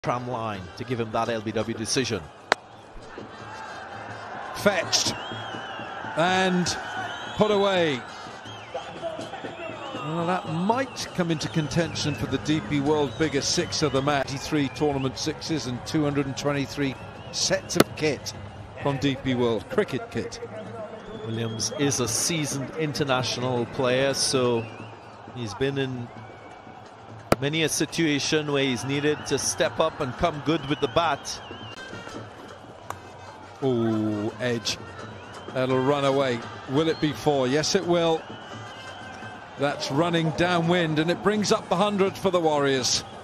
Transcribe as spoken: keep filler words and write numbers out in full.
tram line to give him that L B W decision. Fetched and put away. Well, that might come into contention for the D P World biggest six of the match. eighty-three tournament sixes and two hundred twenty-three sets of kit from D P World cricket kit. Williams is a seasoned international player, so he's been in many a situation where he's needed to step up and come good with the bat. Oh, edge. That'll run away. Will it be four? Yes, it will. That's running downwind, and it brings up the hundred for the Warriors.